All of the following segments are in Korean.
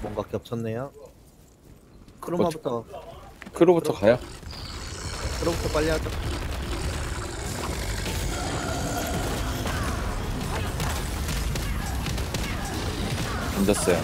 뭔가 겹쳤네요. 크로마부터 크로부터 가요? 크로부터 빨리 하죠. 던졌어요.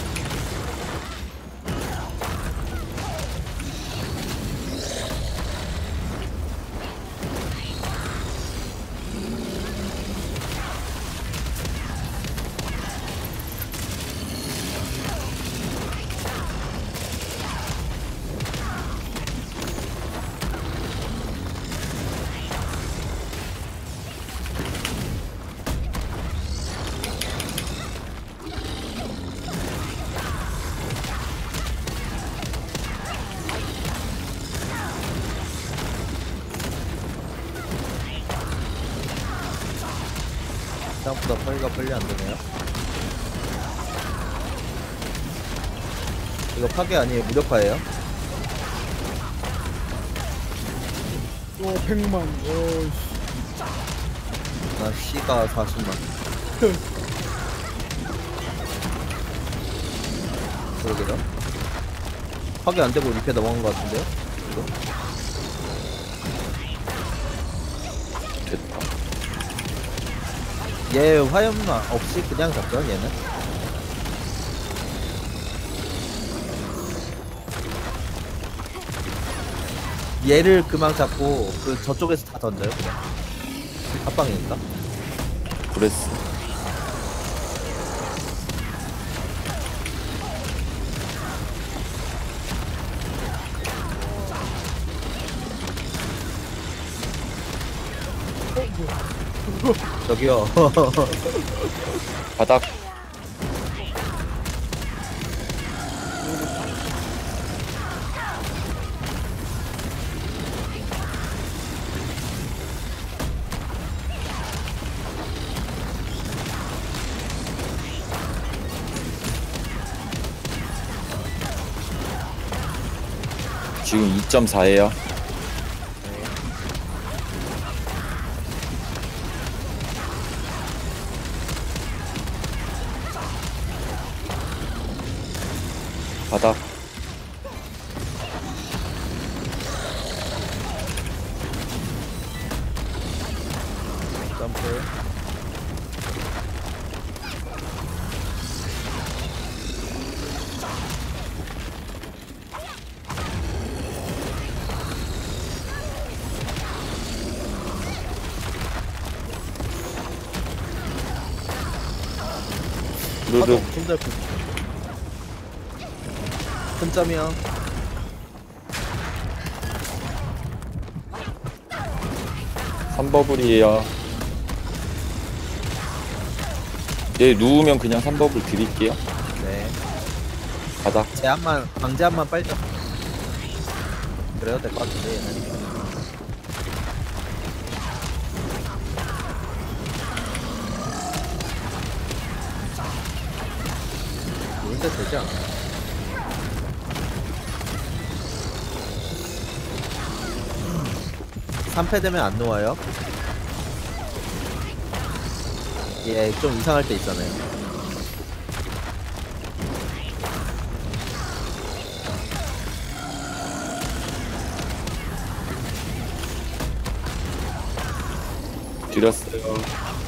생각보다 파이가 빨리 안 되네요. 이거 파괴 아니에요, 무력화예요. 와 100만. 어이씨. 나 C가 40만. 그러게요. 파괴 안 되고 리페 넘어간 것 같은데요? 이거? 됐다. 얘 화염만 없이 그냥 잡죠, 얘는. 얘를 그만 잡고 그 저쪽에서 다 던져요, 그냥. 합방이니까. 브레스. 저기요. 바닥. 지금 2.4예요. 바닥. 점프. 루루. 힘들 큰 점이요. 삼버블이에요 얘 누우면 그냥 3버블 드릴게요. 네. 바닥. 제한만, 강제한만 빨죠. 그래야 될 것 같은데, 얘는. 모인데 되지 않아? 삼패 되면 안 놓아요. 예, 좀 이상할 때 있잖아요. 드렸어요.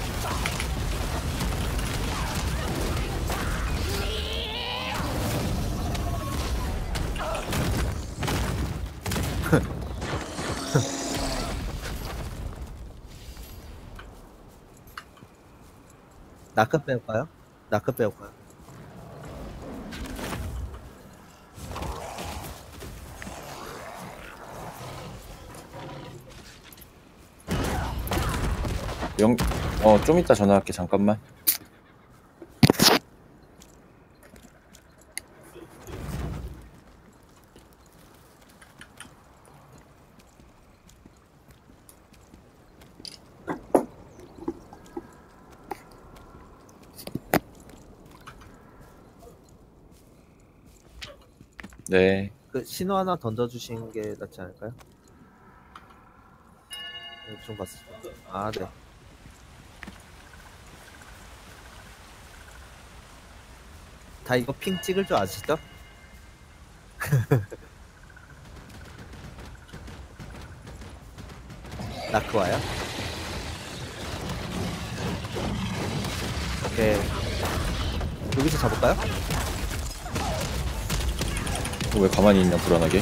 나크 빼올까요? 나크 빼올까요? 좀 이따 전화할게. 잠깐만. 네. 그 신호 하나 던져주시는 게 낫지 않을까요? 네, 좀 봤어. 아, 네. 다 이거 핑 찍을 줄 아시죠? 나크와요? 오케이. 여기서 잡을까요? 왜 가만히 있냐 불안하게.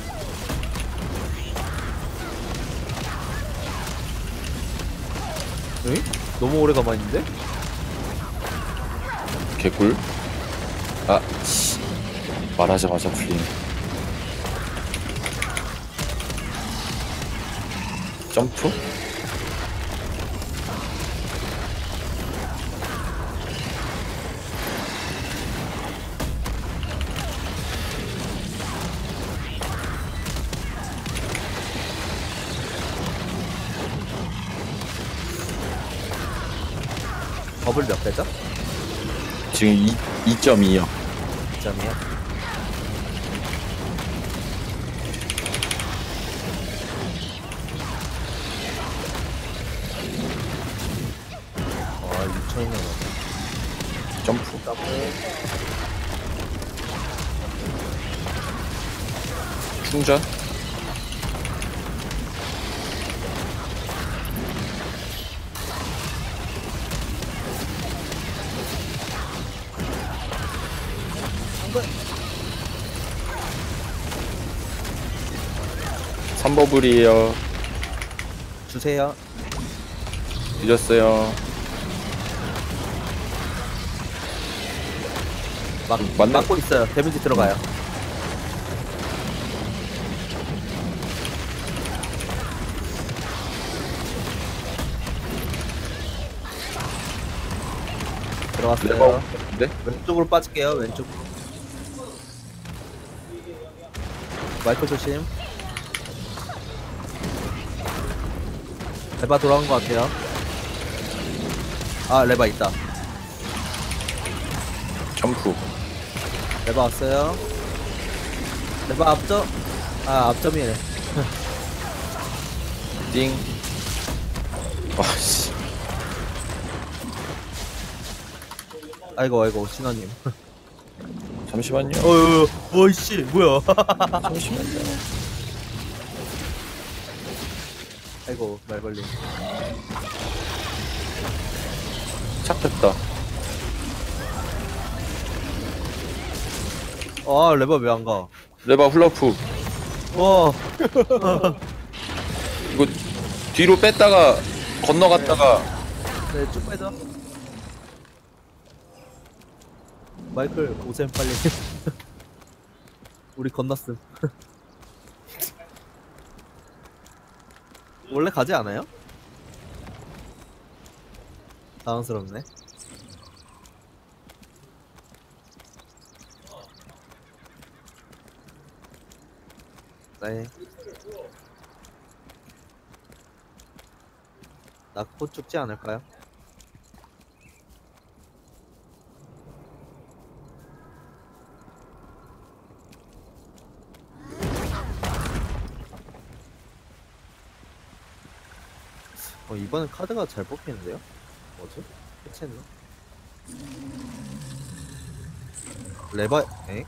응? 너무 오래 가만히 있는데? 개꿀. 아 씨. 말하자마자 풀리네. 점프? 버블 몇 배죠? 지금 2.2요. 점이요? 아, 6천이나 넘어. 점프. 충전? 삼버블이에요 주세요. 늦었어요. 맞네. 막고 있어요. 데미지 들어가요. 들어갔어요. 네? 왼쪽으로 빠질게요. 왼쪽으로. 마이크 조심. 레바 돌아온 것 같아요. 아, 레바 있다. 점프. 레바 왔어요. 레바 앞점. 아, 앞점이네. 띵. 와씨. 아이고, 신원님. 잠시만요. 어이씨, 뭐야. 잠시만요. 아이고, 말 걸림. 착됐다. 아, 레바 왜 안 가? 레바 훌러프. 와, 이거 뒤로 뺐다가 건너갔다가 네, 쭉 빼자. 마이클, 오셈 빨리. 우리 건넜음. 원래 가지 않아요? 당황스럽네. 네. 낙포 죽지 않을까요? 이번엔 카드가 잘 뽑히는데요? 뭐지? 해체했나? 레바, 에?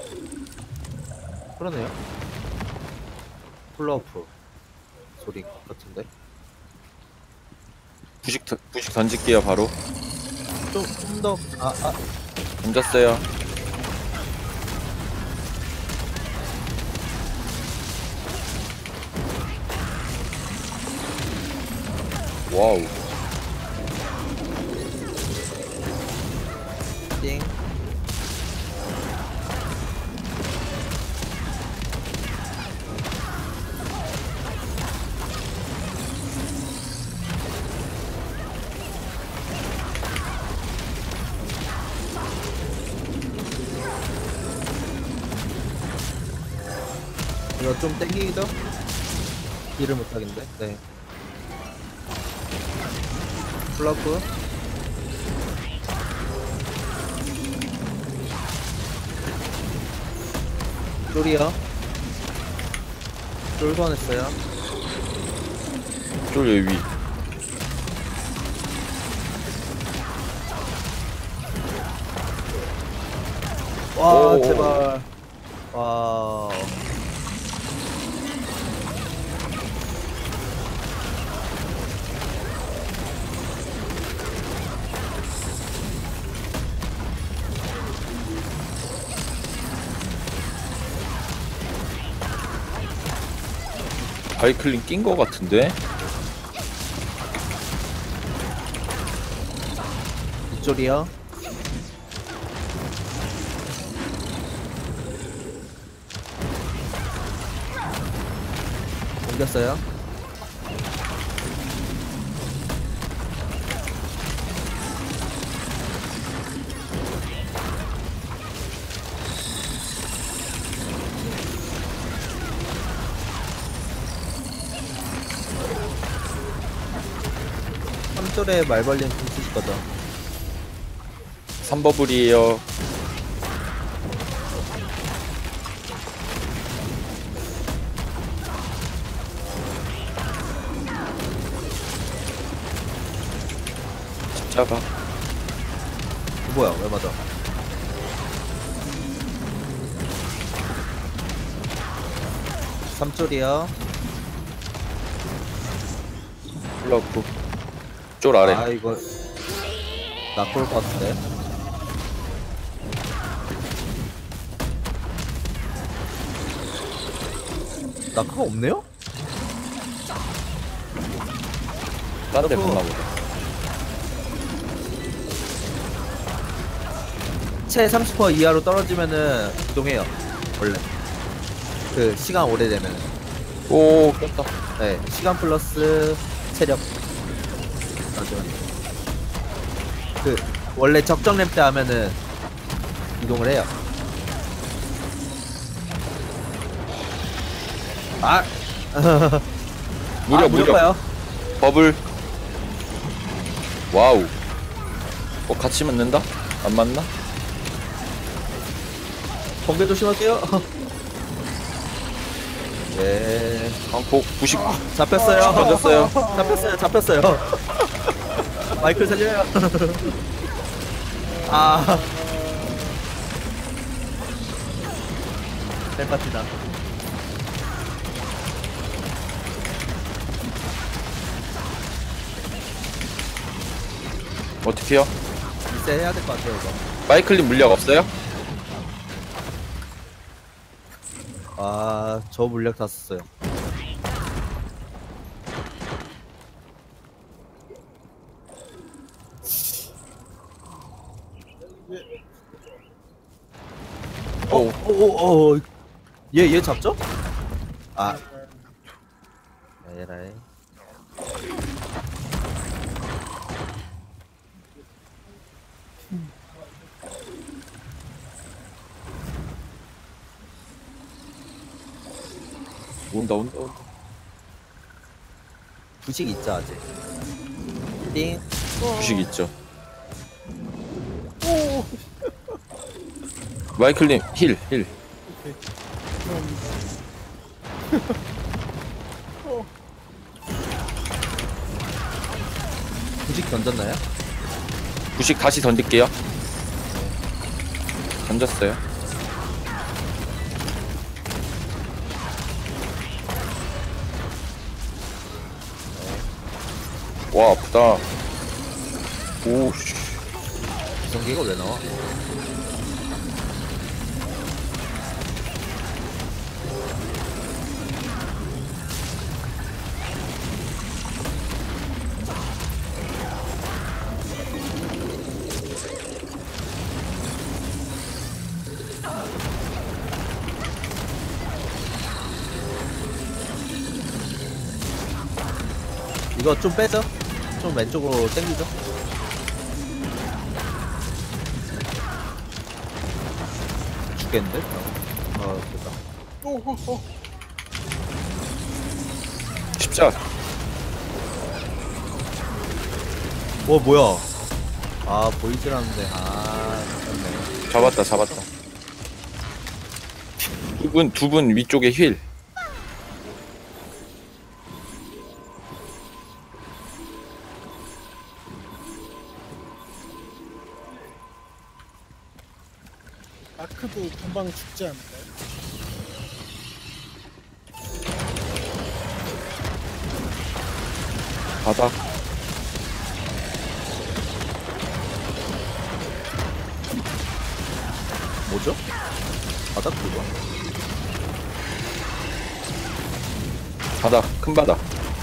그러네요. 풀러프 소리 같은데? 부식 던질게요 바로. 좀 더, 던졌어요. 와우. 띵. 이거 좀 땡기죠? 딜을 못하겠는데? 네. 플러프. 쫄이요. 쫄 소환했어요. 쫄 여기 위. 와 오. 제발. 와. 바이클린 낀 거 같은데? 이쪽이요. 옮겼어요. 삼돌에 말벌림 붙이실 거죠? 3버블이에요. 십자가. 뭐야 왜 맞아? 삼돌이요. 플러프. 쫄 아래. 아 이거 나콜 것 같은데. 나크가 없네요? 다른 데 갔나 보다. 채 30% 이하로 떨어지면은 이동해요. 원래 그 시간 오래되면. 오, 꼈다. 네 시간 플러스 체력. 맞아. 그 원래 적정 램 때 하면은 이동을 해요. 아 무려, 무려. 무력화요. 버블. 와우. 같이 맞는다? 안 맞나? 번개 조심할게요. 네 광폭 90. 잡혔어요. 던졌어요. 잡혔어요. 마이클 살려요. 아 벨파티다. 어떻게요? 리셋 해야 될 것 같아요 이거. 마이클린 물약 없어요? 아저 물약 다 썼어요. 오오오 얘 잡죠? 아 에라이. 온다, 온다, 온다. 부식 있죠 아직. 띵. 부식 있죠. 마이클린 힐, 힐. 부식 던졌나요? 부식 다시 던질게요. 던졌어요. 와, 아프다. 오, 씨. 전기가 왜 나와? 이거 좀 빼죠? 좀 왼쪽으로 당기죠? 죽겠는데? 됐다. 십자가. 뭐야? 아 보이질 않는데. 아 맞네. 잡았다, 잡았다. 두 분 위쪽에 힐. 아크도 금방 죽지 않을까요? 바닥. 뭐죠? 바닥 그거? 바닥. 큰 바닥.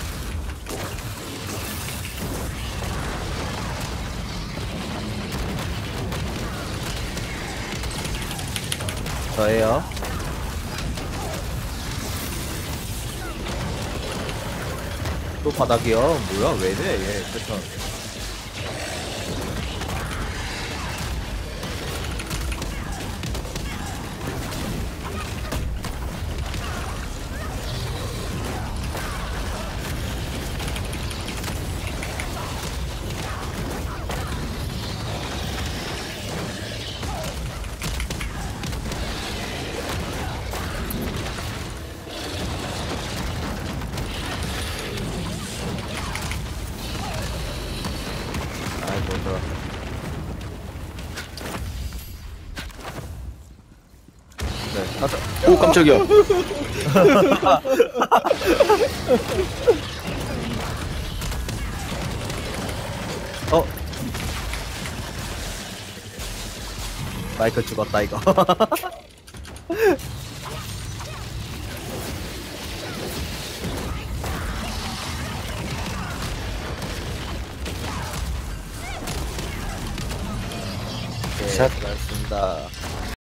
저예요. 또 바닥이요? 뭐야? 왜 이래? 얘 패턴. 아이고, 저. 네, 가자. 오, 깜짝이야. 어? 마이크 죽었다, 이거. 네, 샷. 고맙습니다.